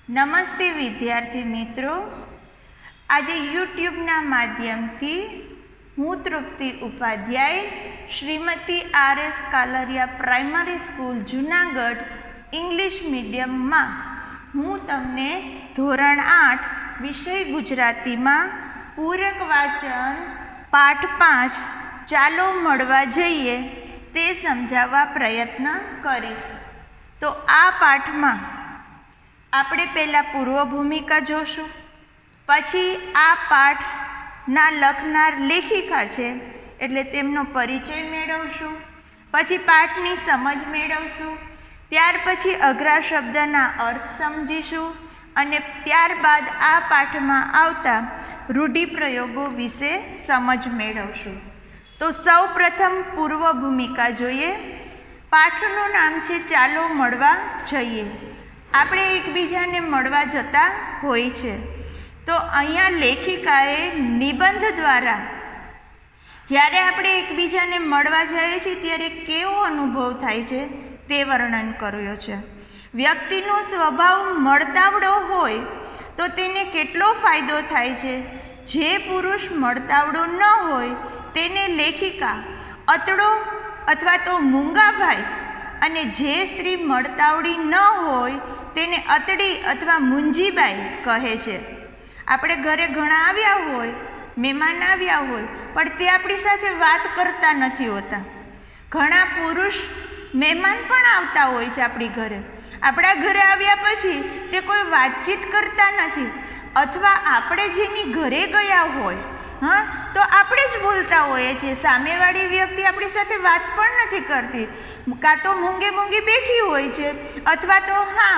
નમસ્તે વિદ્યાર્થી મિત્રો, આજે યુટ્યુબના માધ્યમથી હું Trupti Upadhyay Shrimati R S. Kalaria primary school Junagadh English મીડિયમમાં હું તમને ધોરણ 8 વિષય ગુજરાતીમાં પૂરક વાચન પાઠ 5 ચાલો મળવા જઈએ તે સમજાવવા પ્રયત્ન કરીશ। તો આ પાઠમાં આપણે પહેલાં પૂર્વ ભૂમિકા જોશું, પછી આ પાઠના લખનાર લેખિકા છે એટલે તેમનો પરિચય મેળવશું, પછી પાઠની સમજ મેળવશું, ત્યાર પછી અઘરા શબ્દના અર્થ સમજીશું અને ત્યારબાદ આ પાઠમાં આવતા રૂઢિપ્રયોગો વિશે સમજ મેળવશું। તો સૌ પ્રથમ પૂર્વ ભૂમિકા જોઈએ। પાઠનું નામ છે ચાલો મળવા જઈએ। આપણે એકબીજાને મળવા જતા હોય છે, તો અહીંયા લેખિકાએ નિબંધ દ્વારા જ્યારે આપણે એકબીજાને મળવા જઈએ છીએ ત્યારે કેવો અનુભવ થાય છે તે વર્ણન કર્યો છે। વ્યક્તિનો સ્વભાવ મળતાવડો હોય તો તેને કેટલો ફાયદો થાય છે, જે પુરુષ મળતાવડો ન હોય તેને લેખિકા અતડો અથવા તો મૂંગાભાઈ અને જે સ્ત્રી મળતાવડી ન હોય તેને અતડી અથવા મુંજીબાઈ કહે છે। આપણે ઘરે ઘણા આવ્યા હોય, મહેમાન આવ્યા હોય, પણ તે આપણી સાથે વાત કરતા નથી હોતા। ઘણા પુરુષ મહેમાન પણ આવતા હોય છે આપણી ઘરે, આપણા ઘરે આવ્યા પછી તે કોઈ વાતચીત કરતા નથી, અથવા આપણે જેની ઘરે ગયા હોય તો આપણે જ બોલતા હોઈએ છીએ, સામેવાળી વ્યક્તિ આપણી સાથે વાત પણ નથી કરતી, કાં તો મૂંગે મૂંગી બેઠી હોય છે અથવા તો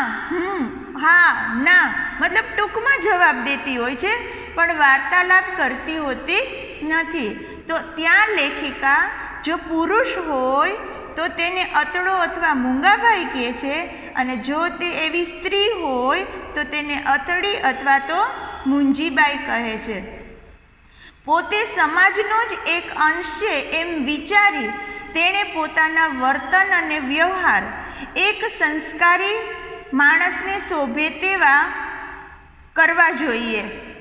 હા ના મતલબ ટૂંકમાં જવાબ દેતી હોય છે, પણ વાર્તાલાપ કરતી હોતી નથી। તો ત્યાં લેખિકા જો પુરુષ હોય તો તેને અતડો અથવા મૂંગાભાઈ કહે છે, અને જો તે એવી સ્ત્રી હોય તો તેને અતડી અથવા તો મુંજીબાઈ કહે છે। પોતે સમાજનો જ એક અંશ છે એમ વિચારી તેણે પોતાના વર્તન અને વ્યવહાર એક સંસ્કારી માણસને શોભે તેવા કરવા જોઈએ,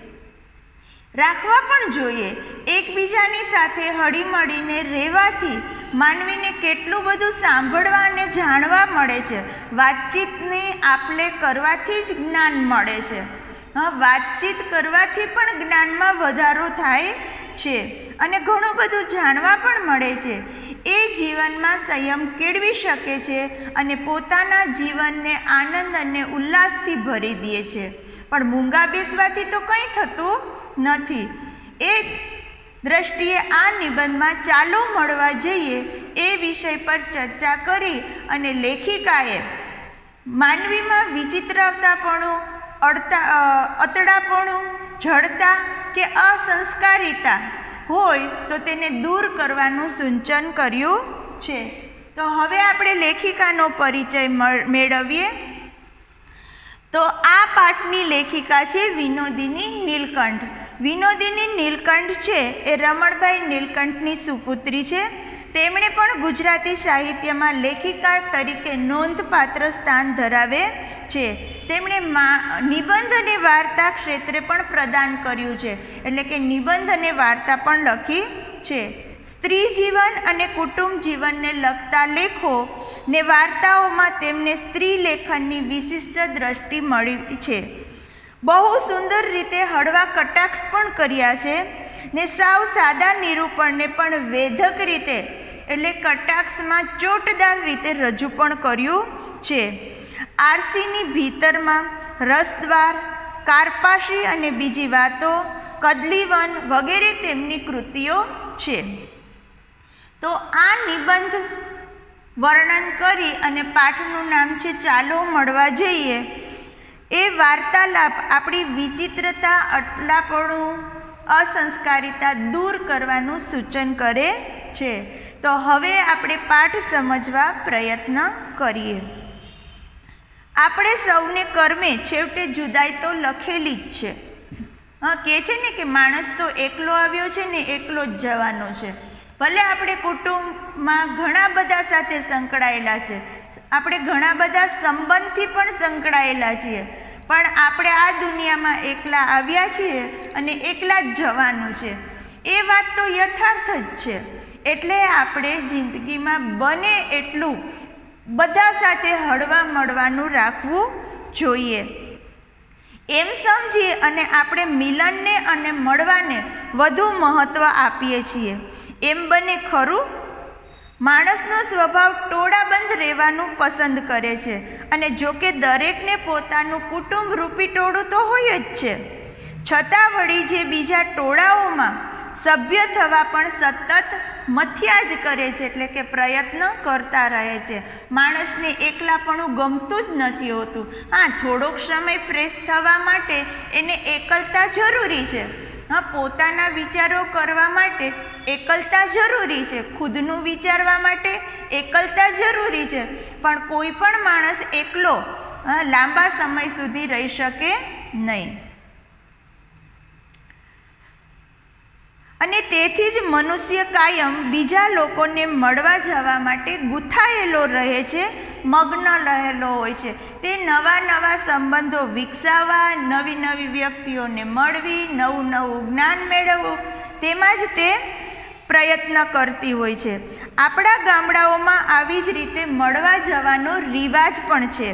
રાખવા પણ જોઈએ। એકબીજાની સાથે હળીમળીને રહેવાથી માનવીને કેટલું બધું સાંભળવા અને જાણવા મળે છે। વાતચીતની આપલે કરવાથી જ જ્ઞાન મળે છે। વાતચીત કરવાથી પણ જ્ઞાનમાં વધારો થાય છે અને ઘણું બધું જાણવા પણ મળે છે। એ જીવનમાં સંયમ કેળવી શકે છે અને પોતાના જીવનને આનંદ અને ઉલ્લાસથી ભરી દે છે, પણ મૂંગા બેસવાથી તો કંઈ થતું નથી। એ દ્રષ્ટિએ આ નિબંધમાં ચાલો મળવા જઈએ એ વિષય પર ચર્ચા કરી અને લેખિકાએ માનવીમાં વિચિત્રતાપણું, અતડાપણું, જડતા કે અસંસ્કારિતા હોય તો તેને દૂર કરવાનું સૂચન કર્યું છે। તો હવે આપણે લેખિકાનો પરિચય મેળવીએ। તો આ પાઠની લેખિકા છે વિનોદિની નીલકંઠ। વિનોદિની નીલકંઠ છે એ રમણભાઈ નીલકંઠની સુપુત્રી છે। તેમણે પણ ગુજરાતી સાહિત્યમાં લેખિકા તરીકે નોંધપાત્ર સ્થાન ધરાવે છે। તેમણે નિબંધ અને વાર્તા ક્ષેત્રે પણ પ્રદાન કર્યું છે, એટલે કે નિબંધ અને વાર્તા પણ લખી છે। સ્ત્રી જીવન અને કુટુંબ જીવનને લગતા લેખો ને વાર્તાઓમાં તેમને સ્ત્રી લેખનની વિશિષ્ટ દ્રષ્ટિ મળી છે। બહુ સુંદર રીતે હળવા કટાક્ષ પણ કર્યા છે ને સાવ સાદા નિરૂપણને પણ વેધક રીતે એટલે કટાક્ષમાં ચોટદાર રીતે રજૂ પણ કર્યું છે। આરસીની ભીતરમાં રસદ્વાર, કારપાશી અને બીજી વાતો, કદલીવન વગેરે તેમની કૃતિઓ છે। તો આ નિબંધ વર્ણન કરી અને પાઠનું નામ છે ચાલો મળવા જઈએ। એ વાર્તાલાપ આપણી વિચિત્રતા, અટલાપણું, અસંસ્કારિતા દૂર કરવાનું સૂચન કરે છે। તો હવે આપણે પાઠ સમજવા પ્રયત્ન કરીએ। આપણે સૌને કર્મે છેવટે જુદાઈ તો લખેલી જ છે। કહે છે ને કે માણસ તો એકલો આવ્યો છે ને એકલો જ જવાનો છે। ભલે આપણે કુટુંબમાં ઘણા બધા સાથે સંકળાયેલા છે, આપણે ઘણા બધા સંબંધથી પણ સંકળાયેલા છીએ, પણ આપણે આ દુનિયામાં એકલા આવ્યા છીએ અને એકલા જ જવાનું છે. એ વાત તો યથાર્થ જ છે. એટલે આપણે જિંદગીમાં બને એટલું બધા સાથે હળવા મળવાનું રાખવું જોઈએ. એમ સમજી અને આપણે મિલનને અને મળવાને વધુ મહત્ત્વ આપીએ છીએ. એમ બને ખરું? માણસનો સ્વભાવ ટોળાબંધ રહેવાનું પસંદ કરે છે અને જોકે દરેકને પોતાનું કુટુંબ રૂપી ટોળું તો હોય જ છે, છતાં વળી જે બીજા ટોળાઓમાં સભ્ય થવા પણ સતત મથ્યા જ કરે છે, એટલે કે પ્રયત્ન કરતા રહે છે. માણસને એકલાપણું ગમતું જ નથી હોતું. હા, થોડોક સમય ફ્રેશ થવા માટે એને એકલતા જરૂરી છે. હા, પોતાના વિચારો કરવા માટે એકલતા જરૂરી છે, ખુદનું વિચારવા માટે એકલતા જરૂરી છે, પણ કોઈ પણ માણસ એકલો લાંબા સમય સુધી રહી શકે નહીં. અને તેથી જ મનુષ્ય કાયમ બીજા લોકોને મળવા જવા માટે ગૂંથાયેલો રહે છે, મગ્ન રહેલો હોય છે. તે નવા નવા સંબંધો વિકસાવવા, નવી નવી વ્યક્તિઓને મળવી, નવું નવું જ્ઞાન મેળવવું, તેમાં જ તે પ્રયત્ન કરતી હોય છે. આપણા ગામડાઓમાં આવી જ રીતે મળવા જવાનો રિવાજ પણ છે.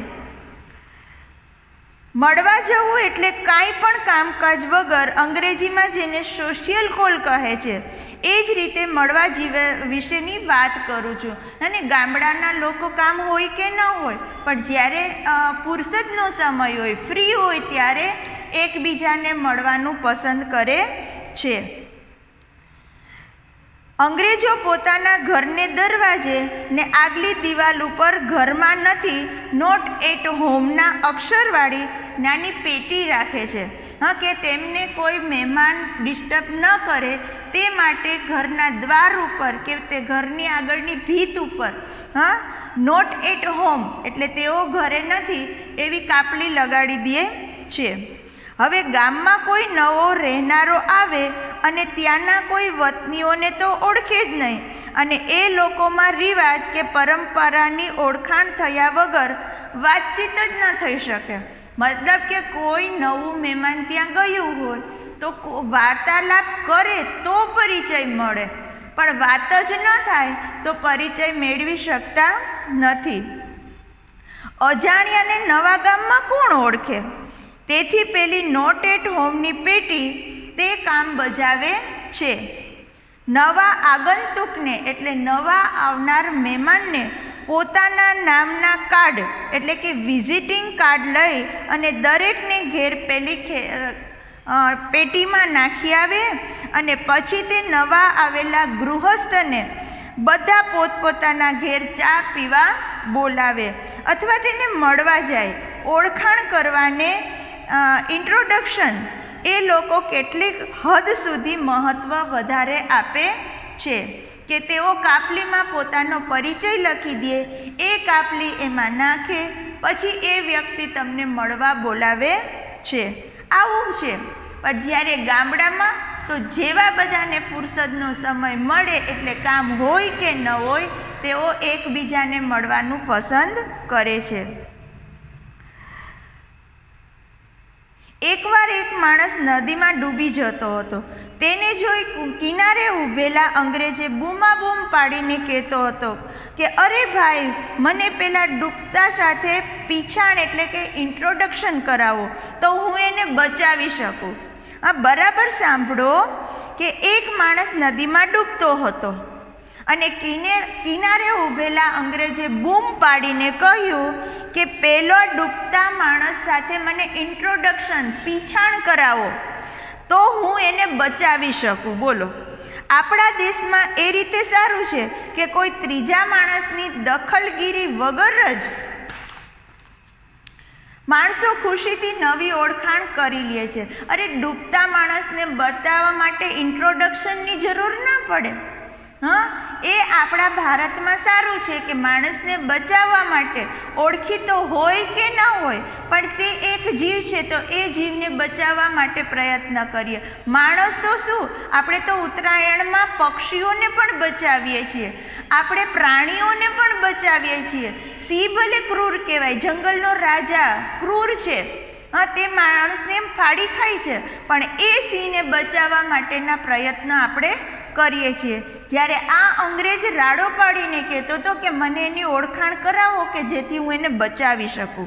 મળવા જવું એટલે કાંઈ પણ કામકાજ વગર, અંગ્રેજીમાં જેને સોશિયલ કોલ કહે છે, એ જ રીતે મળવા વિશેની વાત કરું છું. અને ગામડાના લોકો કામ હોય કે ન હોય, પણ જ્યારે ફુરસદનો સમય હોય, ફ્રી હોય, ત્યારે એકબીજાને મળવાનું પસંદ કરે છે. અંગ્રેજો પોતાના ઘરને દરવાજે ને આગલી દિવાલ ઉપર ઘરમાં નથી, નોટ એટ હોમના અક્ષરવાળી નાની પેટી રાખે છે. હા, કે તેમને કોઈ મહેમાન ડિસ્ટર્બ ન કરે તે માટે ઘરના દ્વાર ઉપર કે તે ઘરની આગળની ભીત ઉપર નોટ એટ હોમ એટલે તેઓ ઘરે નથી એવી કાપલી લગાડી દે છે. હવે ગામમાં કોઈ નવો રહેનારો આવે અને ત્યાંના કોઈ વતનીઓને તો ઓળખે જ નહીં, અને એ લોકોમાં રિવાજ કે પરંપરાની ઓળખાણ થયા વગર વાતચીત જ ન થઈ શકે. મતલબ કે કોઈ નવું મહેમાન ત્યાં ગયું હોય તો વાર્તાલાપ કરે તો પરિચય મળે, પણ વાત જ ન થાય તો પરિચય મેળવી શકતા નથી. અજાણ્યાને નવા ગામમાં કોણ ઓળખે? તેથી પેલી નોટ એટ હોમની પેટી તે કામ બજાવે છે. નવા આગંતુકને એટલે નવા આવનાર મહેમાનને પોતાના નામના કાર્ડ એટલે કે વિઝિટિંગ કાર્ડ લઈ અને દરેકને ઘેર પેલી પેટીમાં નાખી આવે અને પછી તે નવા આવેલા ગૃહસ્થને બધા પોતપોતાના ઘેર ચા પીવા બોલાવે અથવા તેને મળવા જાય. ઓળખાણ કરવાને ઇન્ટ્રોડક્શન એ લોકો કેટલીક હદ સુધી મહત્ત્વ વધારે આપે છે કે તેઓ કાપલીમાં પોતાનો પરિચય લખી દે, એ કાપલી એમાં નાખે, પછી એ વ્યક્તિ તમને મળવા બોલાવે છે. આવું છે. પણ જ્યારે ગામડામાં તો જેવા બધાને ફુરસદનો સમય મળે એટલે કામ હોય કે ન હોય તેઓ એકબીજાને મળવાનું પસંદ કરે છે. એકવાર એક માણસ નદીમાં ડૂબી જતો હતો. તેને જોઈ કિનારે ઊભેલા અંગ્રેજે બૂમાબૂમ પાડીને કહેતો હતો કે અરે ભાઈ, મને પેલા ડૂબતા સાથે પીછાણ એટલે કે ઇન્ટ્રોડક્શન કરાવો તો હું એને બચાવી શકું. આ બરાબર સાંભળો કે એક માણસ નદીમાં ડૂબતો હતો અને કિનારે ઊભેલા અંગ્રેજે બૂમ પાડીને કહ્યું કે પેલો ડૂબતા માણસ સાથે મને ઇન્ટ્રોડક્શન પીછાણ કરાવો તો હું એને બચાવી શકું. બોલો, આપણા દેશમાં એ રીતે સારું છે કે કોઈ ત્રીજા માણસની દખલગીરી વગર જ માણસો ખુશીથી નવી ઓળખાણ કરી લે છે. અરે, ડૂબતા માણસને બતાવવા માટે ઇન્ટ્રોડક્શનની જરૂર ના પડે. એ આપણા ભારતમાં સારું છે કે માણસને બચાવવા માટે ઓળખીતો હોય કે ન હોય પણ તે એક જીવ છે તો એ જીવને બચાવવા માટે પ્રયત્ન કરીએ. માણસ તો શું, આપણે તો ઉત્તરાયણમાં પક્ષીઓને પણ બચાવીએ છીએ, આપણે પ્રાણીઓને પણ બચાવીએ છીએ. સિંહ ભલે ક્રૂર કહેવાય, જંગલનો રાજા ક્રૂર છે, તે માણસને એમ ફાડી ખાય છે, પણ એ સિંહને બચાવવા માટેના પ્રયત્ન આપણે કરીએ છીએ. જ્યારે આ અંગ્રેજ રાડો પાડીને કહેતો હતો કે મને એની ઓળખાણ કરાવો કે જેથી હું એને બચાવી શકું.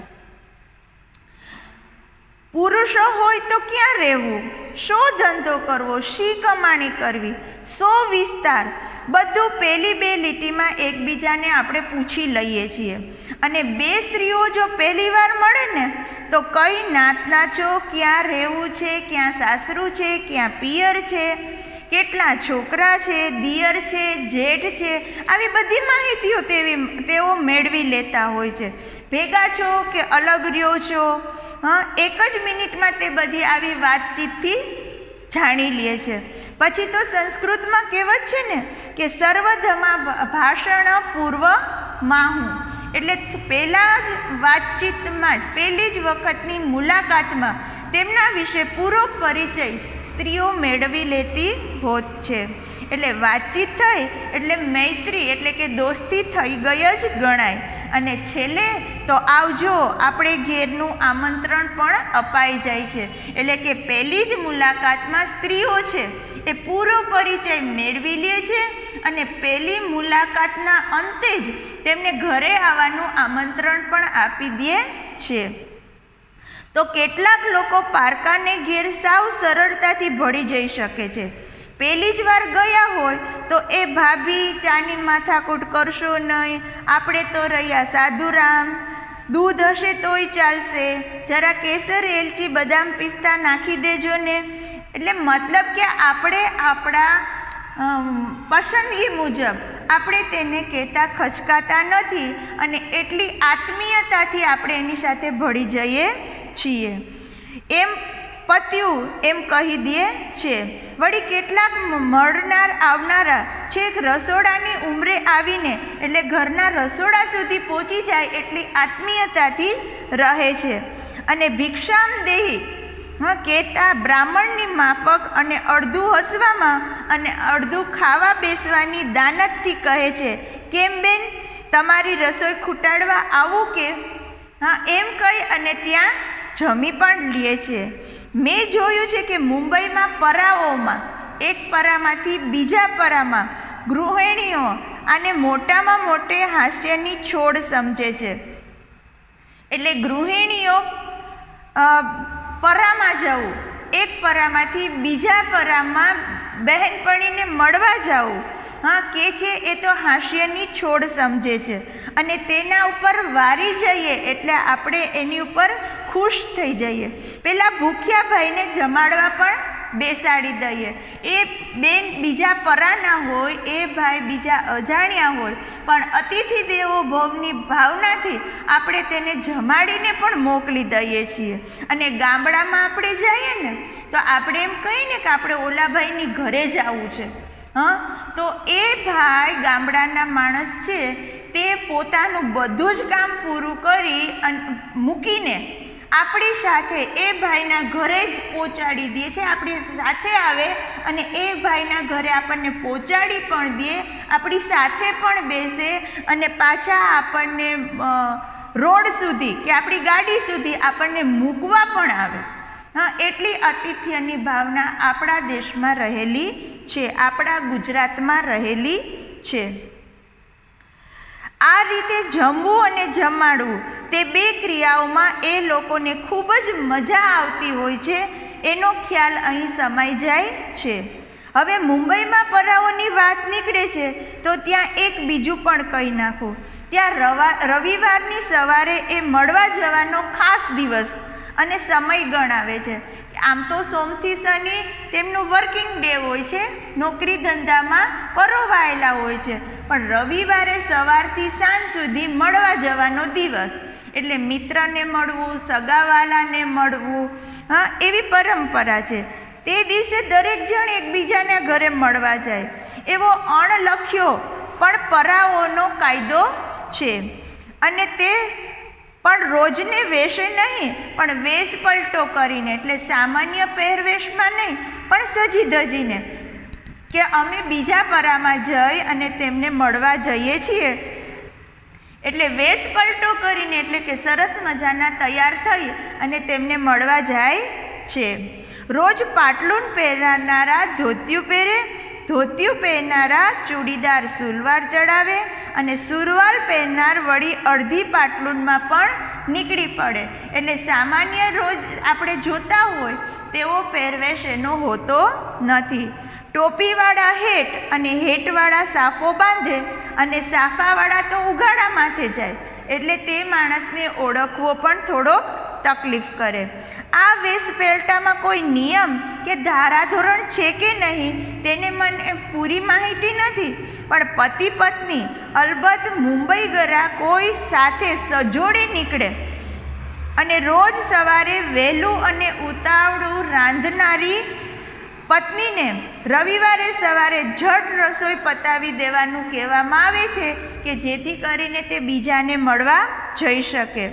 પુરુષો હોય તો ક્યાં રહેવું, શો ધંધો કરવો, શી કમાણી કરવી, શો વિસ્તાર, બધું પહેલી બે લીટીમાં એકબીજાને આપણે પૂછી લઈએ છીએ. અને બે સ્ત્રીઓ જો પહેલી વાર મળે ને તો કઈ નાતના છો, ક્યાં રહેવું છે, ક્યાં સાસરું છે, ક્યાં પિયર છે, કેટલા છોકરા છે, દિયર છે, જેઠ છે, આવી બધી માહિતીઓ તેઓ મેળવી લેતા હોય છે. ભેગા છો કે અલગ રહ્યો છો, એક જ મિનિટમાં તે બધી આવી વાતચીતથી જાણી લે છે. પછી તો સંસ્કૃતમાં કહેવત છે ને કે સર્વધમા ભાષણ પૂર્વ માહું, એટલે પહેલાં જ વાતચીતમાં જ પહેલી જ વખતની મુલાકાતમાં તેમના વિશે પૂરો પરિચય સ્ત્રીઓ મેળવી લેતી હોત છે. એટલે વાતચીત થઈ એટલે મૈત્રી એટલે કે દોસ્તી થઈ ગઈ જ ગણાય. અને છેલ્લે તો આવજો આપણે ઘેરનું આમંત્રણ પણ અપાઈ જાય છે. એટલે કે પહેલી જ મુલાકાતમાં સ્ત્રીઓ છે એ પૂરો પરિચય મેળવી લે છે અને પહેલી મુલાકાતના અંતે જ તેમને ઘરે આવવાનું આમંત્રણ પણ આપી દે છે. તો કેટલાક લોકો પારકાને ઘેર સાવ સરળતાથી ભળી જઈ શકે છે. પહેલી જ વાર ગયા હોય તો એ ભાભી ચાની માથાકૂટ કરશો નહીં, આપણે તો રહ્યા સાધુરામ, દૂધ હશે તોય ચાલશે, જરા કેસર એલચી બદામ પિસ્તા નાખી દેજો ને. એટલે મતલબ કે આપણે આપણા પસંદગી મુજબ આપણે તેને કહેતા ખચકાતા નથી અને એટલી આત્મીયતાથી આપણે એની સાથે ભળી જઈએ છીએ. એમ પત્યું એમ કહી દે છે. વળી કેટલાક મળનાર આવનારા છેક રસોડાની ઉંમરે આવીને એટલે ઘરના રસોડા સુધી પહોંચી જાય એટલી આત્મીયતાથી રહે છે. અને ભિક્ષામ દેહી કહેતા બ્રાહ્મણની માફક અને અડધું હસવામાં અને અડધું ખાવા બેસવાની દાનતથી કહે છે, કેમ બેન તમારી રસોઈ ખૂટાડવા આવું કે? એમ કહી અને ત્યાં જમી પણ લે છે. મેં જોયું છે કે મુંબઈમાં પરાઓમાં એક પરામાંથી બીજા પરામાં ગૃહિણીઓ આને મોટામાં મોટે હાસ્યની છોડ સમજે છે. એટલે ગૃહિણીઓ પરામાં જવું, એક પરામાંથી બીજા પરામાં બહેનપણીને મળવા જવું, કે છે એ તો હાસ્યની છોડ સમજે છે. અને તેના ઉપર વારી જઈએ એટલે આપણે એની ઉપર ખુશ થઈ જઈએ. પેલા ભૂખ્યા ભાઈને જમાડવા પણ બેસાડી દઈએ. એ બેન બીજા પરાના હોય, એ ભાઈ બીજા અજાણ્યા હોય, પણ અતિથિ દેવો ભવની ભાવનાથી આપણે તેને જમાડીને પણ મોકલી દઈએ છીએ. અને ગામડામાં આપણે જઈએ ને તો આપણે એમ કહીએ ને કે આપણે ઓલા ભાઈની ઘરે જ આવવું છે. તો એ ભાઈ ગામડાના માણસ છે તે પોતાનું બધું જ કામ પૂરું કરી અને મૂકીને આપણી સાથે એ ભાઈના ઘરે જ પહોંચાડી દે છે. આપણી સાથે આવે અને એ ભાઈના ઘરે આપણને પહોંચાડી પણ દે, આપણી સાથે પણ બેસે અને પાછા આપણને રોડ સુધી કે આપણી ગાડી સુધી આપણને મૂકવા પણ આવે. એટલી આતિથ્યની ભાવના આપણા દેશમાં રહેલી છે, આપણા ગુજરાતમાં રહેલી છે. આ રીતે જમવું અને જમાડવું તે બે ક્રિયાઓમાં એ લોકોને ખૂબ જ મજા આવતી હોય છે, એનો ખ્યાલ અહીં સમાઈ જાય છે. હવે મુંબઈમાં પરાઓની વાત નીકળે છે તો ત્યાં એક બીજું પણ કહી નાખું. ત્યાં રવિવારની સવારે એ મળવા જવાનો ખાસ દિવસ અને સમય ગણાવે છે. આમ તો સોમથી શનિ તેમનું વર્કિંગ ડે હોય છે, નોકરી ધંધામાં પરોવાયેલા હોય છે, પણ રવિવારે સવારથી સાંજ સુધી મળવા જવાનો દિવસ. એટલે મિત્રને મળવું, સગાવાલાને મળવું, એવી પરંપરા છે. તે દિવસે દરેક જણ એકબીજાના ઘરે મળવા જાય એવો અણલખ્યો પણ પરાઓનો કાયદો છે. અને તે પણ રોજને વેશે નહીં, પણ વેશ પલટો કરીને, એટલે સામાન્ય પહેરવેશમાં નહીં પણ સજી ધજીને, કે અમે બીજા પરામાં જઈ અને તેમને મળવા જઈએ છીએ એટલે વેશ પલટો કરીને એટલે કે સરસ મજાના તૈયાર થઈ અને તેમને મળવા જાય છે. રોજ પાટલુન પહેરનારા ધોતિયું પહેરે, ધોતિયું પહેરનારા ચૂડીદાર સુરવાલ ચડાવે અને સુરવાલ પહેરનાર વળી અડધી પાટલુનમાં પણ નીકળી પડે. એટલે સામાન્ય રોજ આપણે જોતા હોય તેવો પહેરવેશ એનો હોતો નથી. ટોપીવાળા હેટ અને હેટવાળા સાફો બાંધે અને સાફાવાળા તો ઉઘાડા માથે જાય, એટલે તે માણસને ઓળખવો પણ થોડોક તકલીફ કરે. આ વેશ પહેરટામાં કોઈ નિયમ કે ધારાધોરણ છે કે નહીં તેને મને પૂરી માહિતી નથી, પણ પતિ પત્ની અલબત્ત મુંબઈ ગયા કોઈ સાથે સજોડે નીકળે અને રોજ સવારે વહેલું અને ઉતાવળું રાંધનારી પત્નીને રવિવારે સવારે ઝટ રસોઈ પતાવી દેવાનું કહેવામાં આવે છે કે જેથી કરીને તે બીજાને મળવા જઈ શકે.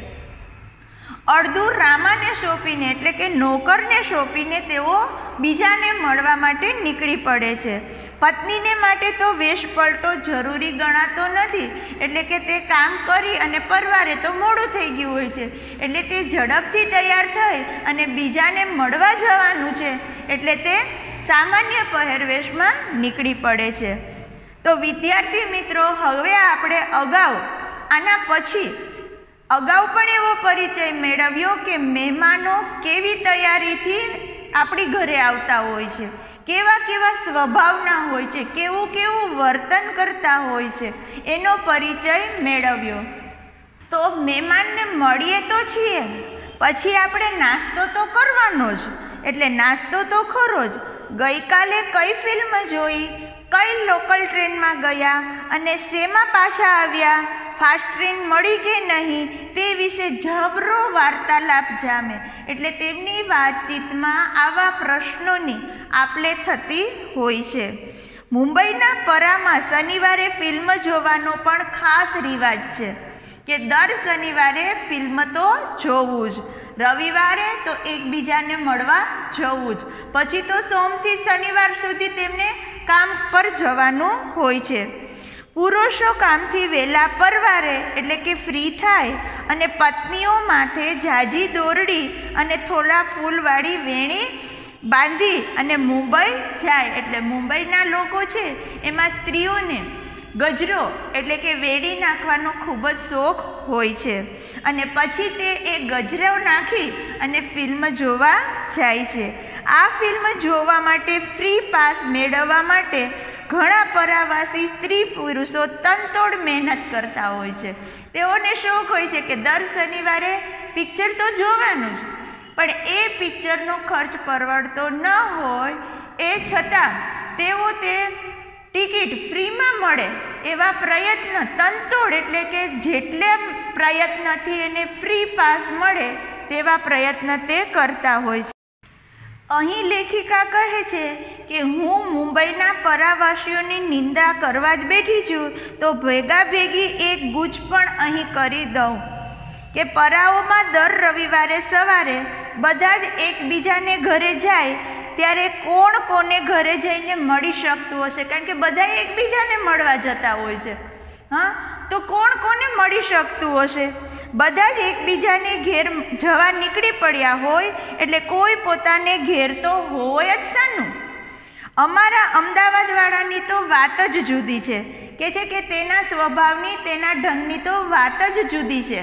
અડધું રામાને સોંપીને એટલે કે નોકરને સોંપીને તેઓ બીજાને મળવા માટે નીકળી પડે છે. પત્નીને માટે તો વેશ પલટો જરૂરી ગણાતો નથી, એટલે કે તે કામ કરી અને પરવારે તો મોડું થઈ ગયું હોય છે, એટલે તે ઝડપથી તૈયાર થઈ અને બીજાને મળવા જવાનું છે એટલે તે સામાન્ય પહેરવેશમાં નીકળી પડે છે. તો વિદ્યાર્થી મિત્રો, હવે આપણે આના પછી અગાઉ પણ એવો પરિચય મેળવ્યો કે મહેમાનો કેવી તૈયારીથી આપણી ઘરે આવતા હોય છે, કેવા કેવા સ્વભાવના હોય છે, કેવું કેવું વર્તન કરતા હોય છે, એનો પરિચય મેળવ્યો. તો મહેમાનને મળીએ તો છીએ, પછી આપણે નાસ્તો તો કરવાનો જ, એટલે નાસ્તો તો ખરો જ. ગઈકાલે કઈ ફિલ્મ જોઈ, કઈ લોકલ ટ્રેનમાં ગયા અને શેમાં પાછા આવ્યા, ફાસ્ટ ટ્રેન મળી કે નહીં તે વિશે જબરો વાર્તાલાપ જામે. એટલે તેમની વાતચીતમાં આવા પ્રશ્નોની આપલે થતી હોય છે. મુંબઈના પરામાં શનિવારે ફિલ્મ જોવાનો પણ ખાસ રિવાજ છે કે દર શનિવારે ફિલ્મ તો જોવું જ, રવિવારે તો એકબીજાને મળવા જવું જ, પછી તો સોમથી શનિવાર સુધી તેમને કામ પર જવાનું હોય છે. પુરુષો કામથી વહેલા પરવારે એટલે કે ફ્રી થાય અને પત્નીઓ માથે ઝાઝી દોરડી અને થોડા ફૂલવાળી વેણી બાંધી અને મુંબઈ જાય. એટલે મુંબઈના લોકો છે એમાં સ્ત્રીઓને ગજરો એટલે કે વેડી નાખવાનો ખૂબ જ શોખ હોય છે અને પછી તે એ ગજરો નાખી અને ફિલ્મ જોવા જાય છે. આ ફિલ્મ જોવા માટે ફ્રી પાસ મેળવવા માટે ઘણા પરાવાસી સ્ત્રી પુરુષો તનતોડ મહેનત કરતા હોય છે. તેઓને શોખ હોય છે કે દર શનિવારે પિક્ચર તો જોવાનું જ, પણ એ પિક્ચરનો ખર્ચ પરવડતો ન હોય એ છતાં તેઓ તે ટિકિટ ફ્રીમાં મળે એવા પ્રયત્ન તનતોડ એટલે કે જેટલે પ્રયત્નથી એને ફ્રી પાસ મળે તેવા પ્રયત્ન તે કરતા હોય છે. અહીં લેખિકા કહે છે કે હું મુંબઈના પરાવાસીઓની નિંદા કરવા જ બેઠી છું તો ભેગા ભેગી એક ગુચ પણ અહીં કરી દઉં કે પરાઓમાં દર રવિવારે સવારે બધા જ એકબીજાને ઘરે જાય ત્યારે કોણ કોને ઘરે જઈને મળી શકતું હશે, કારણ કે બધા એકબીજાને મળવા જતા હોય છે. હા, તો કોણ કોને મળી શકતું હશે? બધા જ એકબીજાને ઘેર જવા નીકળી પડ્યા હોય એટલે કોઈ પોતાને ઘેર તો હોય જ શાનું. અમારા અમદાવાદવાળાની તો વાત જ જુદી છે, કે છે કે તેના સ્વભાવની તેના ઢંગની તો વાત જ જુદી છે.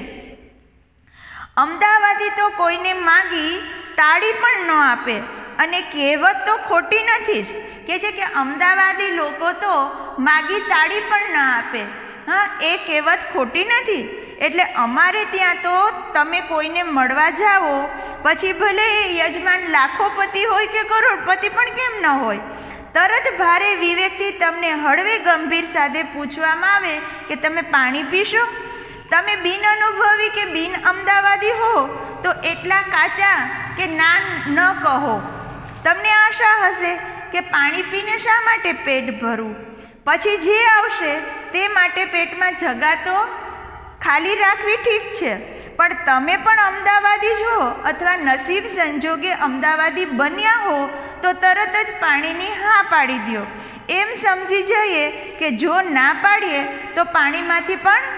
અમદાવાદી તો કોઈને માગી તાળી પણ ન આપે અને કહેવત તો ખોટી નથી જ, કે છે કે અમદાવાદી લોકો તો માગી તાળી પણ ન આપે. હા, એ કહેવત ખોટી નથી. એટલે અમારે ત્યાં તો તમે કોઈને મળવા જાઓ પછી ભલે એ યજમાન લાખોપતિ હોય કે કરોડપતિ પણ કેમ ન હોય, તરત ભારે વિવેકથી તમને હળવે ગંભીર સાથે પૂછવામાં આવે કે તમે પાણી પીશો. તમે બિન અનુભવી કે બિન અમદાવાદી હો તો એટલા કાચા કે ના ન કહો. તમને આશા હશે કે પાણી પીને શા માટે પેટ ભરવું, પછી જે આવશે તે માટે પેટમાં જગા તો ખાલી રાખવી ઠીક છે, પણ તમે પણ અમદાવાદી જ હો અથવા નસીબ સંજોગે અમદાવાદી બન્યા હો તો તરત જ પાણીની હા પાડી દો. એમ સમજી જઈએ કે જો ના પાડીએ તો પાણીમાંથી પણ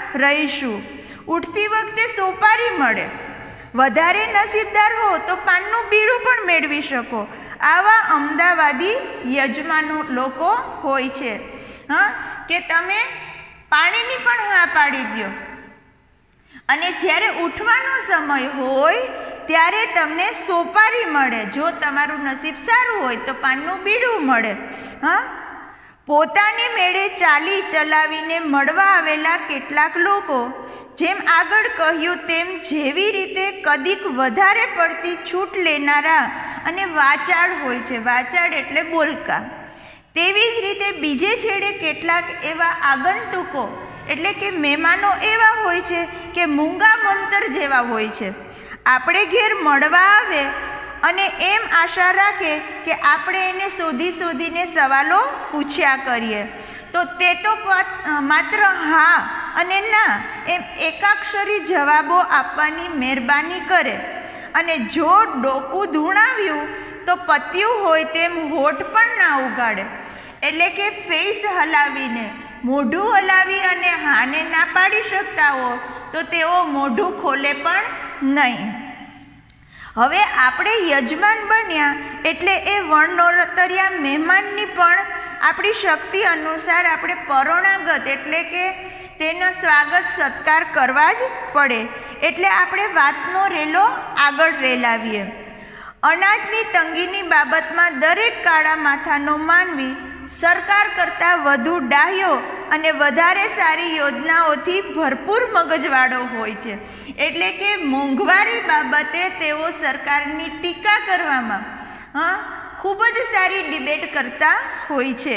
રહીશું. ઉઠતી વખતે સોપારી મળે. વધારે નસીબદાર હો તો પાનનું બીડું પણ મેળવી શકો. આવા અમદાવાદી યજમાનો લોકો હોય છે કે તમે પાણીની પણ હા પાડી દો અને જ્યારે ઉઠવાનો સમય હોય ત્યારે તમને સોપારી મળે. જો તમારું નસીબ સારું હોય તો પાનનું બીડું મળે. પોતાની મેળે ચાલી ચલાવીને મળવા આવેલા કેટલાક લોકો, જેમ આગળ કહ્યું તેમ, જેવી રીતે કદીક વધારે પડતી છૂટ લેનારા અને વાચાળ હોય છે. વાચાળ એટલે બોલકા. તેવી જ રીતે બીજે છેડે કેટલાક એવા આગંતુકો એટલે કે મહેમાનો એવા હોય છે કે મૂંગા મંતર જેવા હોય છે. આપણે ઘેર મળવા આવે અને એમ આશા રાખે કે આપણે એને શોધીને સવાલો પૂછ્યા કરીએ, તો તે તો માત્ર હા અને ના એમ એકાક્ષરી જવાબો આપવાની મહેરબાની કરે અને જો ડોકું ધૂણાવ્યું તો પત્યું હોય તેમ હોઠ પણ ના ઉગાડે. એટલે કે ફેસ હલાવીને, મોઢું હલાવી અને હાને ના પાડી શકતા હો તો તેઓ મોઢું ખોલે પણ નહીં. હવે આપણે યજમાન બન્યા એટલે એ વર્ણોત્તરિયા મહેમાનની પણ આપણી શક્તિ અનુસાર આપણે પરોણાગત એટલે કે તેનો સ્વાગત સત્કાર કરવા જ પડે. એટલે આપણે વાતનો રેલો આગળ રેલાવીએ. અનાજની તંગીની બાબતમાં દરેક કાળા માથાનો માનવી સરકાર કરતાં વધુ ડાહ્યો અને વધારે સારી યોજનાઓથી ભરપૂર મગજવાળો હોય છે. એટલે કે મોંઘવારી બાબતે તેઓ સરકારની ટીકા કરવામાં ખૂબ જ સારી ડિબેટ કરતા હોય છે.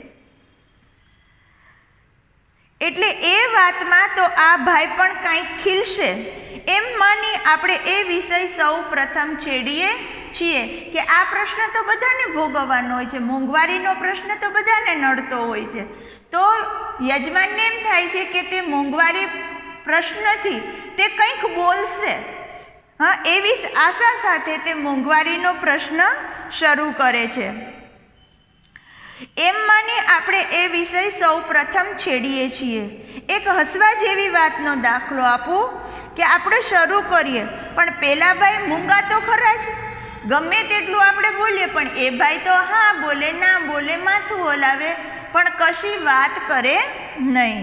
એટલે એ વાતમાં તો આ ભાઈ પણ કાંઈક ખીલશે એમ માની આપણે એ વિષય સૌ પ્રથમ છેડીએ છીએ કે આ પ્રશ્ન તો બધાને ભોગવવાનો હોય છે. મોંઘવારીનો પ્રશ્ન તો બધાને નડતો હોય છે. તો યજમાનને એમ થાય છે કે તે મોંઘવારી પ્રશ્નથી તે કંઈક બોલશે. એવી આશા સાથે તે મોંઘવારીનો પ્રશ્ન શરૂ કરે છે. એમ માની આપણે એ વિષય સૌ પ્રથમ છેડીએ છીએ. એક હસવા જેવી વાતનો દાખલો આપું કે આપણે શરૂ કરીએ પણ પેલા ભાઈ મૂંગા તો ખરા જ. ગમે તેટલું આપણે બોલીએ પણ એ ભાઈ તો હા બોલે ના બોલે, માથું હલાવે પણ કશી વાત કરે નહીં.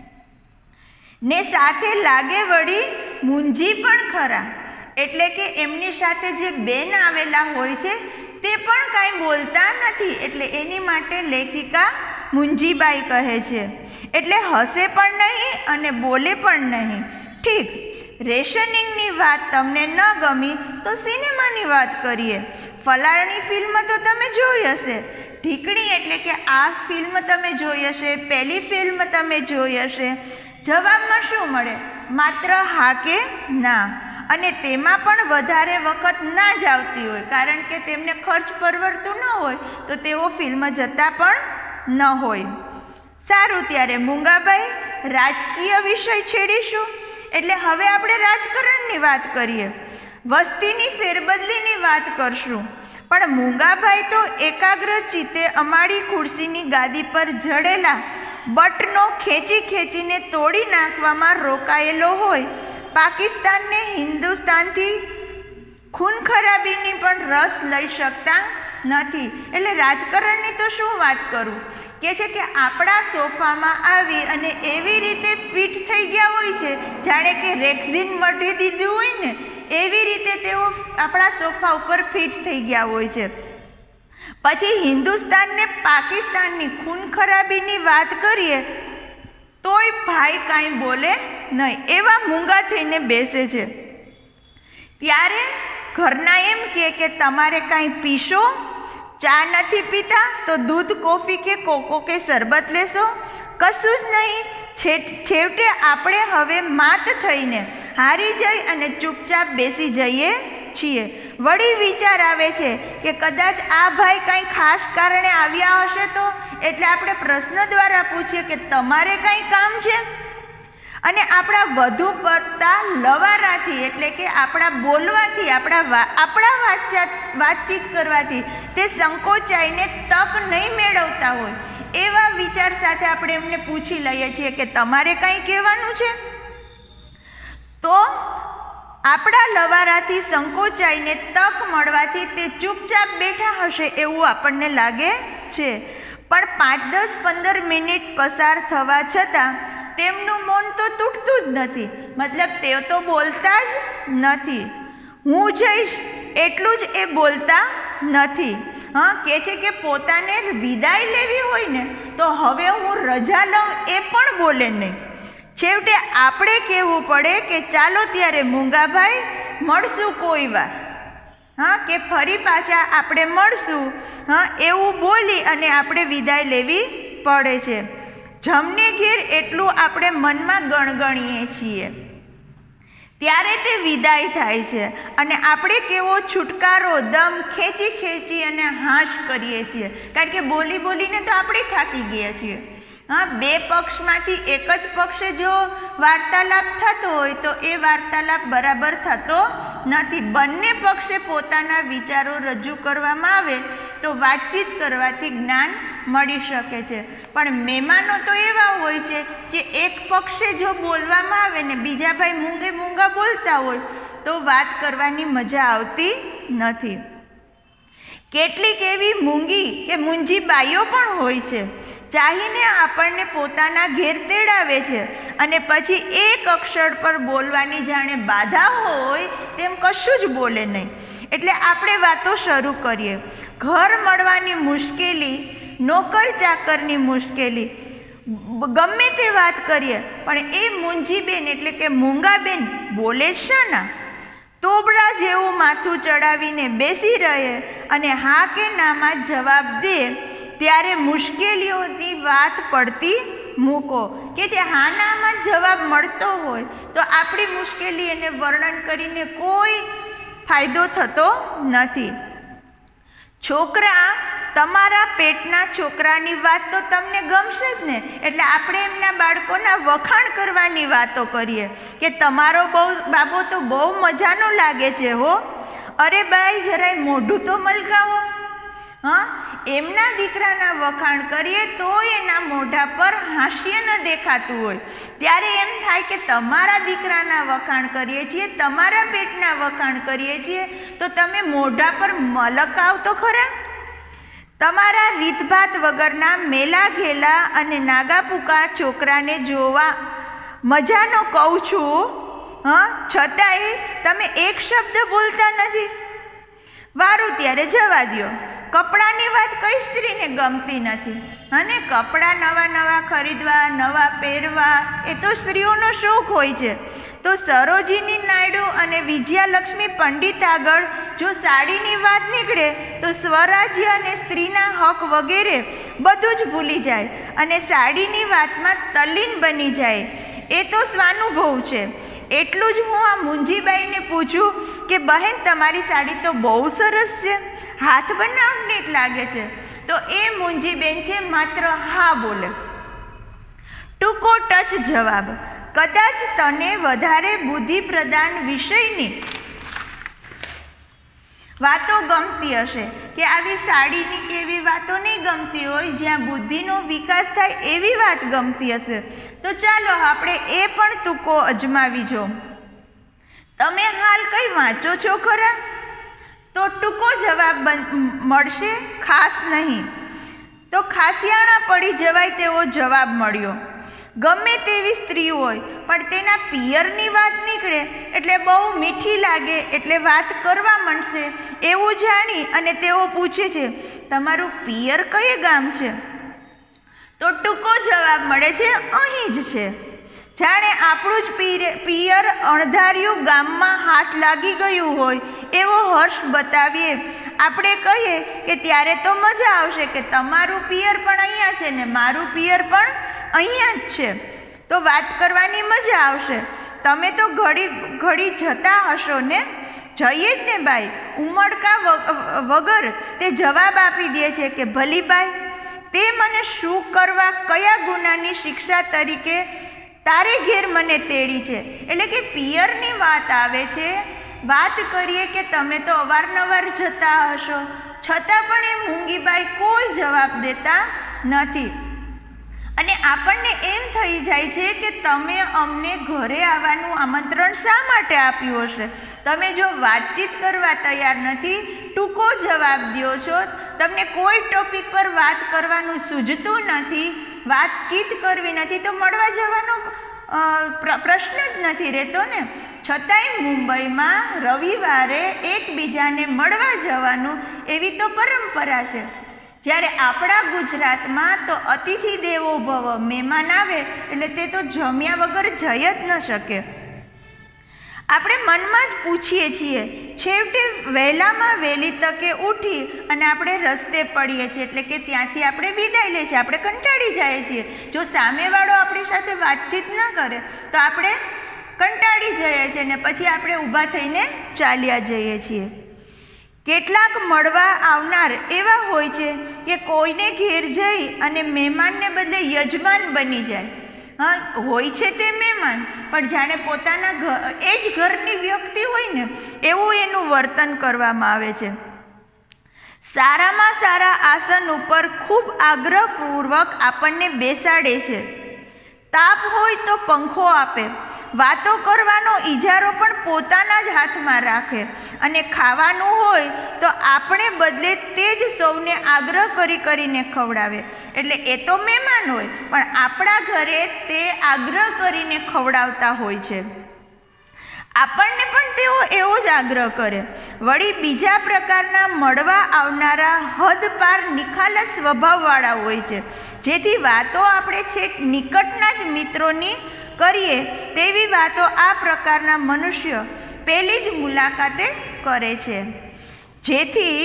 ને સાથે લાગે વળી મૂંઝી પણ ખરા. એટલે કે એમની સાથે જે બેન આવેલા હોય છે તે પણ કાંઈ બોલતા નથી. એટલે એની માટે લેખિકા મૂંઝીબાઈ કહે છે. એટલે હસે પણ નહીં અને બોલે પણ નહીં. ઠીક, રેશનિંગની વાત તમને ન ગમી તો સિનેમાની વાત કરીએ. ફલાણી ફિલ્મ તો તમે જોઈ હશે. ઢીકણી એટલે કે આ ફિલ્મ તમે જોઈ હશે, પહેલી ફિલ્મ તમે જોઈ હશે. જવાબમાં શું મળે? માત્ર હા કે ના. અને તેમાં પણ વધારે વખત ના જ આવતી હોય કારણ કે તેમને ખર્ચ પરવડતું ન હોય તો તેઓ ફિલ્મ જતા પણ ન હોય. સારું, ત્યારે મૂંગાભાઈ રાજકીય વિષય છેડીશું. એટલે હવે આપણે રાજકારણની વાત કરીએ, વસ્તીની ફેરબદલીની વાત કરશું. પણ મૂંગાભાઈ તો એકાગ્ર ચિત્તે અમારી ખુરશીની ગાદી પર જડેલા બટનો ખેંચીને તોડી નાખવામાં રોકાયેલો હોય. પાકિસ્તાનને હિન્દુસ્તાનથી ખૂન ખરાબીની પણ રસ લઈ શકતા નથી. એટલે રાજકારણની તો શું વાત કરું, કે છે કે આપણા સોફામાં આવી અને એવી રીતે ફિટ થઈ ગયા હોય છે જાણે કે રેક્ઝિન મઢી દીધું હોય ને એવી રીતે તેઓ આપણા સોફા ઉપર ફિટ થઈ ગયા હોય છે. પછી હિન્દુસ્તાનને પાકિસ્તાનની ખૂન ખરાબીની વાત કરીએ તોય ભાઈ કાંઈ બોલે નહીં, એવા મૂંગા થઈને બેસે છે. ત્યારે ઘરના એમ કે તમારે કાંઈ પીશો? ચા નથી પીતા તો દૂધ, કોફી કે કોકો કે શરબત લેશો? કશું જ નહીં. છેવટે આપણે હવે માત થઈને હારી જઈ અને ચૂપચાપ બેસી જઈએ છીએ. વળી વિચાર આવે છે કે કદાચ આ ભાઈ કાંઈ ખાસ કારણે આવ્યા હશે તો, એટલે આપણે પ્રશ્ન દ્વારા પૂછીએ કે તમારે કાંઈ કામ છે? અને આપણા વધુ પડતા લવારાથી એટલે કે આપણા બોલવાથી, આપણા વાતચીત કરવાથી તે સંકોચાઈને તક નહીં મેળવતા હોય એવા વિચાર સાથે આપણે એમને પૂછી લઈએ છીએ કે તમારે કંઈ કહેવાનું છે. તો આપણા લવારાથી સંકોચાઈને તક મળવાથી તે ચૂપચાપ બેઠા હશે એવું આપણને લાગે છે. પણ 5, 10, 15 મિનિટ પસાર થવા છતાં તેમનું મૌન તો તૂટતું જ નથી. મતલબ તે તો બોલતા જ નથી. હું જઈશ એટલું જ એ બોલતા નથી. કહે છે કે પોતાને વિદાય લેવી હોય ને તો હવે હું રજા લઉં એ પણ બોલે નહીં. છેવટે આપણે કહેવું પડે કે ચાલો ત્યારે મૂંગાભાઈ મળશું કોઈ વાર, કે ફરી પાછા આપણે મળશું, એવું બોલી અને આપણે વિદાય લેવી પડે છે. જમને ઘેર એટલું આપણે મનમાં ગણગણીએ છીએ ત્યારે તે વિદાય થાય છે અને આપણે કેવો છુટકારો દમ ખેંચી અને હાશ કરીએ છીએ, કારણ કે બોલી બોલીને તો આપણે થાકી ગયા છીએ. બે પક્ષમાંથી એક જ પક્ષે જો વાર્તાલાપ થતો હોય તો એ વાર્તાલાપ બરાબર થતો નથી. બંને પક્ષે પોતાના વિચારો રજૂ કરવામાં આવે તો વાતચીત કરવાથી જ્ઞાન મળી શકે છે. પણ મહેમાનો તો એવા હોય છે કે એક પક્ષે જો બોલવામાં આવે ને બીજા ભાઈ મૂંગા બોલતા હોય તો વાત કરવાની મજા આવતી નથી. કેટલીક એવી મૂંગી કે મૂંજી બાઈઓ પણ હોય છે, ચાહીને આપણને પોતાના ઘેર તેડાવે છે અને પછી એક અક્ષર પર બોલવાની જાણે બાધા હોય તેમ કશું જ બોલે નહીં. એટલે આપણે વાતો શરૂ કરીએ. ઘર મળવાની મુશ્કેલી, નોકર ચાકરની મુશ્કેલી, ગમે તે વાત કરીએ પણ એ મૂંજીબેન એટલે કે મૂંગાબેન બોલે શાના? તોબડા જેવું માથું ચડાવીને બેસી રહે અને હા કે નામાં જવાબ દે ત્યારે મુશ્કેલીઓની વાત પડતી મૂકો. કે જે હા નામાં જવાબ મળતો હોય તો આપણી મુશ્કેલી એને વર્ણન કરીને કોઈ ફાયદો થતો નથી. છોકરા, તમારા પેટના છોકરાની વાત તો તમને ગમશે જ ને, એટલે આપણે એમના બાળકોના વખાણ કરવાની વાતો કરીએ કે તમારો બાબો તો બહુ મજાનો લાગે છે હો, અરે બાઈ જરાય મોઢું તો મલકાવો. એમના દીકરાના વખાણ કરીએ તો એના મોઢા પર હાસ્ય ન દેખાતું હોય ત્યારે એમ થાય કે તમારા દીકરાના વખાણ કરીએ છીએ, તમારા પેટના વખાણ કરીએ છીએ તો તમે મોઢા પર મલકાવ તો ખરા. તમારા રીતભાત વગરના મેલા ઘેલા અને નાગાપૂકા છોકરાને જોવા મજાનો કહું છું, છતાંય તમે એક શબ્દ બોલતા નથી. વારું ત્યારે જવા દ્યો. કપડાની વાત કઈ સ્ત્રીને ગમતી નથી? અને કપડાં નવા ખરીદવા, નવા પહેરવા એ તો સ્ત્રીઓનો શોખ હોય છે. તો સરોજિની નાયડુ અને વિજયાલક્ષ્મી પંડિત આગળ જો સાડીની વાત નીકળે તો સ્વરાજ્ય અને સ્ત્રીના હક વગેરે બધું જ ભૂલી જાય અને સાડીની વાતમાં તલ્લીન બની જાય. એ તો સ્વાનુભવ છે. એટલું જ હું આ મૂંજીબાઈને પૂછું કે બહેન તમારી સાડી તો બહુ સરસ છે, હાથ બનાવટની જ લાગે છે. તો એ મૂંજીબેન છે માત્ર હા બોલે. ટૂંકો ટચ જવાબ. કદાચ તને વધારે બુદ્ધિ પ્રદાન વિષયની વાતો ગમતી હશે કે આવી સાડીની કેવી વાતો નહીં ગમતી હોય, જ્યાં બુદ્ધિનો વિકાસ થાય એવી વાત ગમતી હશે. તો ચાલો આપણે એ પણ ટૂંકો અજમાવી જો. તમે હાલ કંઈ વાંચો છો ખરા? તો ટૂંકો જવાબ મળશે ખાસ નહીં. તો ખાસિયાણા પડી જવાય તેવો જવાબ મળ્યો. ગમે તેવી સ્ત્રી હોય પણ તેના પિયરની વાત નીકળે એટલે બહુ મીઠી લાગે એટલે વાત કરવા માંડશે એવું જાણી અને તેઓ પૂછે છે તમારું પિયર કયે ગામ છે? તો ટૂંકો જવાબ મળે છે અહીં જ છે. જાણે આપણું જ પિયર અણધાર્યું ગામમાં હાથ લાગી ગયું હોય એવો હર્ષ બતાવીએ આપણે કહીએ કે ત્યારે તો મજા આવશે કે તમારું પિયર પણ અહીંયા છે ને મારું પિયર પણ અહીંયા જ છે, તો વાત કરવાની મજા આવશે. તમે તો ઘડી જતા હશો ને? જઈએ જ ને ભાઈ. ઉમળકા વગર તે જવાબ આપી દે છે કે ભલી ભાઈ, તે મને શું કરવા, કયા ગુનાની શિક્ષા તરીકે તારે ઘેર મને તેડી છે. એટલે કે પિયરની વાત આવે છે. વાત કરીએ કે તમે તો અવારનવાર જતા હશો, છતાં પણ એ મૂંગીબાઈ કોઈ જવાબ દેતા નથી. અને આપણને એમ થઈ જાય છે કે તમે અમને ઘરે આવવાનું આમંત્રણ શા માટે આપ્યું હશે? તમે જો વાતચીત કરવા તૈયાર નથી, ટૂંકો જવાબ દો છો, તમને કોઈ ટોપિક પર વાત કરવાનું સૂઝતું નથી, વાતચીત કરવી નથી, તો મળવા જવાનો પ્રશ્ન જ નથી રહેતો ને. છતાંય મુંબઈમાં રવિવારે એકબીજાને મળવા જવાનું એવી તો પરંપરા છે. જ્યારે આપણા ગુજરાતમાં તો અતિથિ દેવો ભવ, મહેમાન આવે એટલે તે તો જમ્યા વગર જઈ જ ન શકે. આપણે મનમાં જ પૂછીએ છીએ, છેવટે વહેલામાં વહેલી તકે ઉઠી અને આપણે રસ્તે પડીએ છીએ, એટલે કે ત્યાંથી આપણે વિદાય લઈએ છીએ, આપણે કંટાળી જઈએ છીએ. જો સામેવાળો આપણી સાથે વાતચીત ન કરે તો આપણે કંટાળી જઈએ છીએ ને પછી આપણે ઊભા થઈને ચાલ્યા જઈએ છીએ. કેટલાક મળવા આવનાર એવા હોય છે કે કોઈને ઘેર જઈ અને મહેમાનને બદલે યજમાન બની જાય. હા, હોય છે તે મહેમાન, પણ જાણે પોતાના એ જ ઘરની વ્યક્તિ હોય ને એવું એનું વર્તન કરવામાં આવે છે. સારામાં સારા આસન ઉપર ખૂબ આગ્રહપૂર્વક આપણને બેસાડે છે. તાપ હોય તો પંખો આપે, વાતો કરવાનો ઈજારો પણ પોતાના જ હાથમાં રાખે, અને ખાવાનું હોય તો આપણે બદલે તે જ સૌને આગ્રહ કરીને ખવડાવે. એટલે એ તો મહેમાન હોય, પણ આપણા ઘરે તે આગ્રહ કરીને ખવડાવતા હોય છે. આપણને પણ તેઓ એવો જ આગ્રહ કરે. વળી બીજા પ્રકારના મળવા આવનારા હદપાર નિખાલસ સ્વભાવવાળા હોય છે, જેથી વાતો આપણે છેક નિકટના જ મિત્રોની કરીએ તેવી વાતો આ પ્રકારના મનુષ્ય પહેલી જ મુલાકાતે કરે છે. જેથી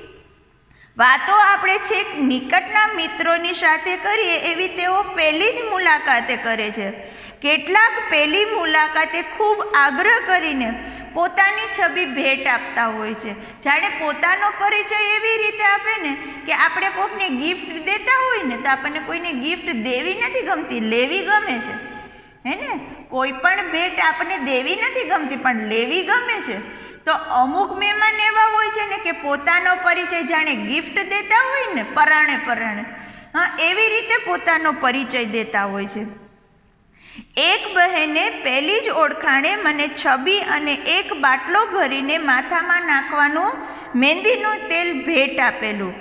વાતો આપણે છેક નિકટના મિત્રોની સાથે કરીએ એવી તેઓ પહેલી જ મુલાકાતે કરે છે. કેટલાક પહેલી મુલાકાતે ખૂબ આગ્રહ કરીને પોતાની છબી ભેટ આપતા હોય છે. જાણે પોતાનો પરિચય એવી રીતે આપે ને કે આપણે કોઈને ગિફ્ટ દેતા હોય ને તો આપણને કોઈને ગિફ્ટ દેવી નથી ગમતી, લેવી ગમે છે. હે ને, કોઈ પણ ભેટ આપણને દેવી નથી ગમતી પણ લેવી ગમે છે. તો અમુક મહેમાન એવા હોય છે ને કે પોતાનો પરિચય જાણે ગિફ્ટ દેતા હોય ને પરાણે, હા, એવી રીતે પોતાનો પરિચય દેતા હોય છે. એક બહેને પહેલી જ ઓળખાણે મને છબી અને એક બાટલો ભરીને માથામાં નાખવાનું મહેંદીનું તેલ ભેટ આપેલું.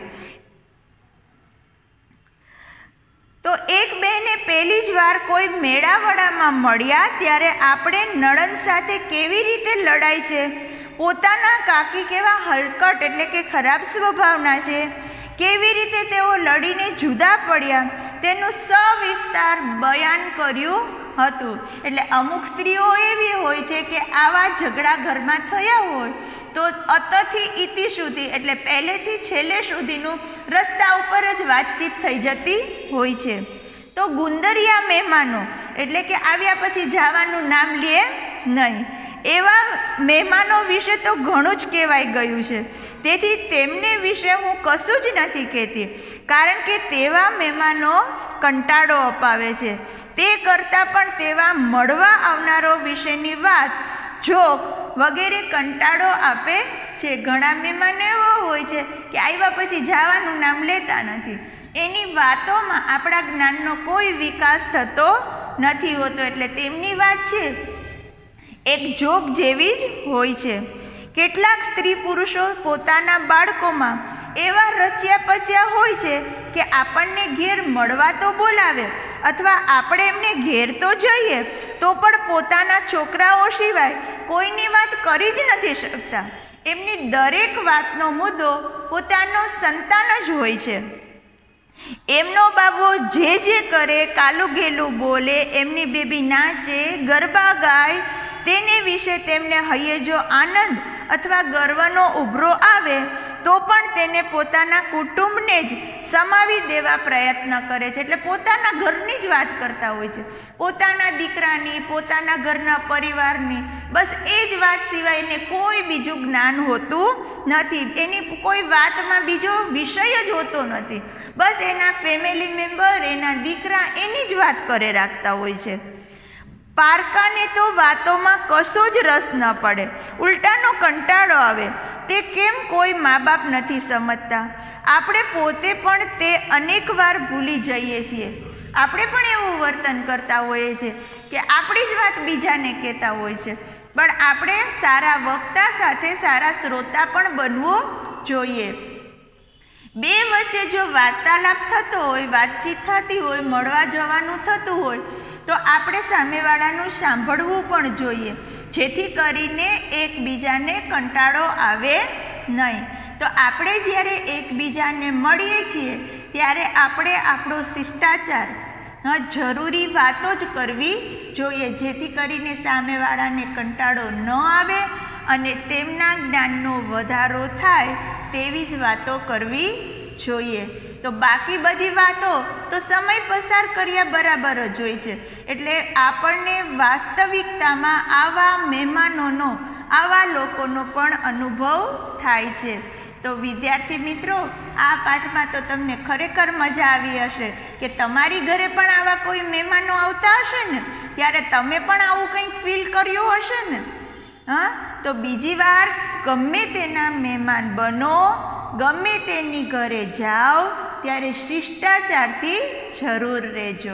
તો એક બહેને પહેલી જ વાર કોઈ મેળાવડામાં મળ્યા ત્યારે આપણે નણંદ સાથે કેવી રીતે લડાય છે, પોતાના કાકી કેવા હલકટ એટલે કે ખરાબ સ્વભાવના છે, કેવી રીતે તેઓ લડીને જુદા પડ્યા તેનું સવિસ્તાર બયાન કર્યું હતું. એટલે અમુક સ્ત્રીઓ એવી હોય છે કે આવા ઝઘડા ઘરમાં થયા હોય તો અતથી ઇતિ સુધી એટલે પહેલેથી છેલ્લે સુધીનું રસ્તા ઉપર જ વાતચીત થઈ જતી હોય છે. તો ગુંદરિયા મહેમાનો એટલે કે આવ્યા પછી જવાનું નામ લે નહીં, એવા મહેમાનો વિશે તો ઘણું જ કહેવાઈ ગયું છે. તેથી તેમને વિશે હું કશું જ નથી કહેતી, કારણ કે તેવા મહેમાનો કંટાળો અપાવે છે. તે કરતાં પણ તેવા મળવા આવનારો વિશેની વાત, જોક વગેરે કંટાળો આપે છે. ઘણા મહેમાન એવો હોય છે કે આવ્યા પછી જવાનું નામ લેતા નથી, એની વાતોમાં આપણા જ્ઞાનનો કોઈ વિકાસ થતો નથી હોતો. એટલે તેમની વાત છે એક જોક જેવી જ હોય છે. કેટલાક સ્ત્રી પુરુષો પોતાના બાળકોમાં એવા રચ્યા પચ્યા હોય છે કે આપણને ઘેર મળવા તો બોલાવે અથવા આપણે એમને ઘેર તો જઈએ તો પણ પોતાના છોકરાઓ સિવાય કોઈની વાત કરી જ નથી શકતા. એમની દરેક વાતનો મુદ્દો પોતાનો સંતાન જ હોય છે. એમનો બાબો જે કરે, કાલું ઘેલું બોલે, એમની બેબી નાચે, ગરબા ગાય, તેને વિશે તેમને હૈયે જો આનંદ અથવા ગર્વનો ઉભરો આવે તો પણ તેને પોતાના કુટુંબને જ સમાવી દેવા પ્રયત્ન કરે છે. એટલે પોતાના ઘરની જ વાત કરતા હોય છે, પોતાના દીકરાની, પોતાના ઘરના પરિવારની, બસ એ જ વાત સિવાય એને કોઈ બીજું જ્ઞાન હોતું નથી. એની કોઈ વાતમાં બીજો વિષય જ હોતો નથી. બસ એના ફેમિલી મેમ્બર, એના દીકરા, એની જ વાત કરે રાખતા હોય છે. પારકાને તો વાતોમાં કશો જ રસ ન પડે, ઉલટાનો કંટાળો આવે. તે કેમ કોઈ મા બાપ નથી સમજતા? આપણે પોતે પણ તે અનેકવાર ભૂલી જઈએ છીએ. આપણે પણ એવું વર્તન કરતા હોઈએ છીએ કે આપણી જ વાત બીજાને કહેતા હોય છે. પણ આપણે સારા વક્તા સાથે સારા શ્રોતા પણ બનવું જોઈએ. બે વચ્ચે જો વાર્તાલાપ થતો હોય, વાતચીત થતી હોય, મળવા જવાનું થતું હોય તો આપણે સામેવાળાનું સાંભળવું પણ જોઈએ, જેથી કરીને એકબીજાને કંટાળો આવે નહીં. તો આપણે જ્યારે એકબીજાને મળીએ છીએ ત્યારે આપણે આપણો શિષ્ટાચાર જરૂરી વાતો જ કરવી જોઈએ, જેથી કરીને સામેવાળાને કંટાળો ન આવે અને તેમના જ્ઞાનનો વધારો થાય તેવી જ વાતો કરવી જોઈએ. તો બાકી બધી વાતો તો સમય પસાર કર્યા બરાબર જ હોય છે. એટલે આપણને વાસ્તવિકતામાં આવા મહેમાનોનો, આવા લોકોનો પણ અનુભવ થાય છે. તો વિદ્યાર્થી મિત્રો, આ પાઠમાં તો તમને ખરેખર મજા આવી હશે કે તમારી ઘરે પણ આવા કોઈ મહેમાનો આવતા હશે ને, ત્યારે તમે પણ આવું કંઈક ફીલ કર્યું હશે ને. તો બીજી વાર ગમે તેના મહેમાન બનો, ગમે તેની ઘરે જાઓ ત્યારે શિષ્ટાચારથી જરૂર રહેજો.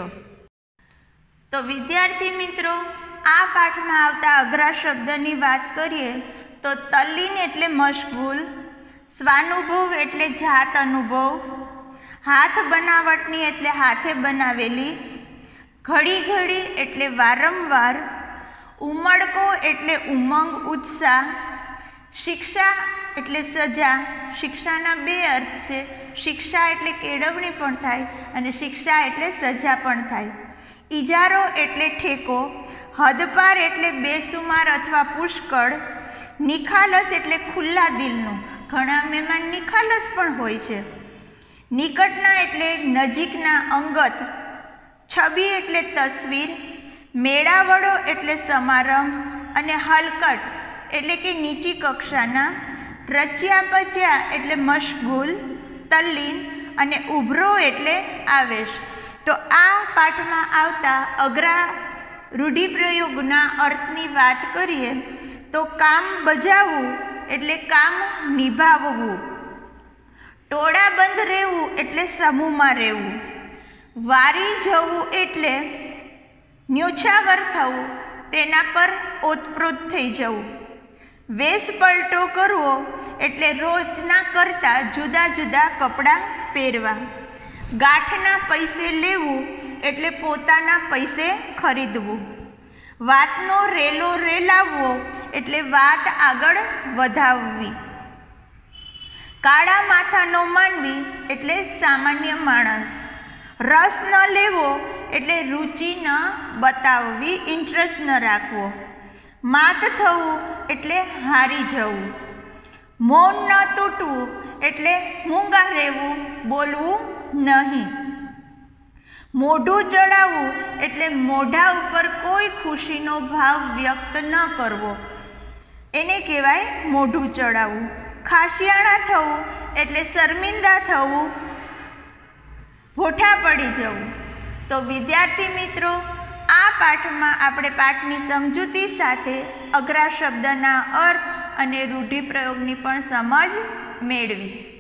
તો વિદ્યાર્થી મિત્રો, આ પાઠમાં આવતા અઘરા શબ્દની વાત કરીએ તો તલ્લીન એટલે મશગુલ, સ્વાનુભવ એટલે જાત અનુભવ, હાથ બનાવટની એટલે હાથે બનાવેલી, ઘડી ઘડી એટલે વારંવાર, ઉમળકો એટલે ઉમંગ ઉત્સાહ, શિક્ષા એટલે સજા. શિક્ષાના બે અર્થ છે. શિક્ષા એટલે કેળવણી પણ થાય અને શિક્ષા એટલે સજા પણ થાય. ઇજારો એટલે ઠેકો, હદપાર એટલે બેસુમાર અથવા પુષ્કળ, નિખાલસ એટલે ખુલ્લા દિલનું. ઘણા મહેમાન નિખાલસ પણ હોય છે. નિકટના એટલે નજીકના, અંગત. છબી એટલે તસવીર, મેળાવડો એટલે સમારંભ અને હલકટ એટલે કે નીચી કક્ષાના, રચ્યા પચ્યા એટલે મશગુલ, તલ્લીન અને ઉભરો એટલે આવેશ. તો આ પાઠમાં આવતા અઘરા રૂઢિપ્રયોગના અર્થની વાત કરીએ તો કામ બજાવવું એટલે કામ નિભાવવું, ટોળાબંધ રહેવું એટલે સમૂહમાં રહેવું, વારી જવું એટલે ન્યોછાવર થવું, તેના પર ઓતપ્રોત થઈ જવું, વેશ પલટો કરવો એટલે રોજના કરતાં જુદા જુદા કપડાં પહેરવા, ગાંઠના પૈસે લેવું એટલે પોતાના પૈસે ખરીદવું, વાતનો રેલો રેલાવવો એટલે વાત આગળ વધાવવી, કાળા માથાનો માનવી એટલે સામાન્ય માણસ, રસ ન લેવો એટલે રુચિ ન બતાવવી, ઇન્ટરેસ્ટ ન રાખવો, માત થવું એટલે હારી જવું, મૌન ન તૂટવું એટલે મૂંગા રહેવું, બોલવું નહીં, મોઢું ચડાવવું એટલે મોઢા ઉપર કોઈ ખુશીનો ભાવ વ્યક્ત ન કરવો, એને કહેવાય મોઢું ચડાવવું, ખાસિયાણા થવું એટલે શર્મિંદા થવું, ભોઠા પડી જવું. તો વિદ્યાર્થી મિત્રો, આ પાઠમાં આપણે પાઠની સમજૂતી સાથે અઘરા શબ્દના અર્થ અને રૂઢિપ્રયોગની પણ સમજ મેળવી.